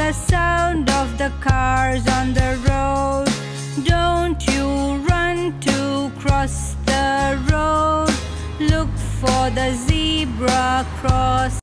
the sound of the cars on the road. Don't you run to cross the road. Look for the zebra cross.